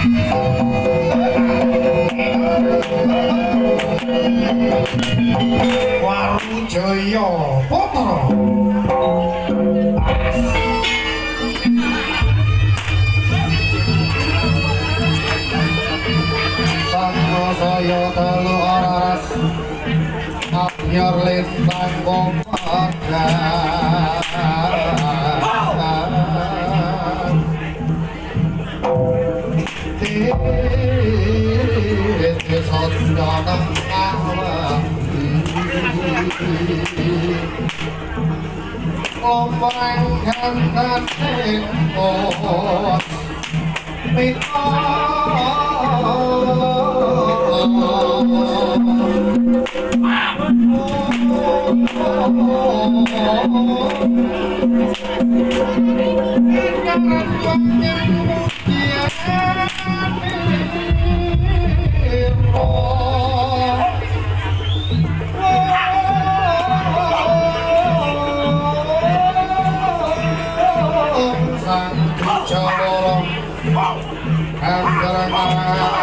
Warujaya Putra Sangrasaya telu araras Abyor lintang kompadan Titi sondonem awak Omong kantan ekos Mita Wow.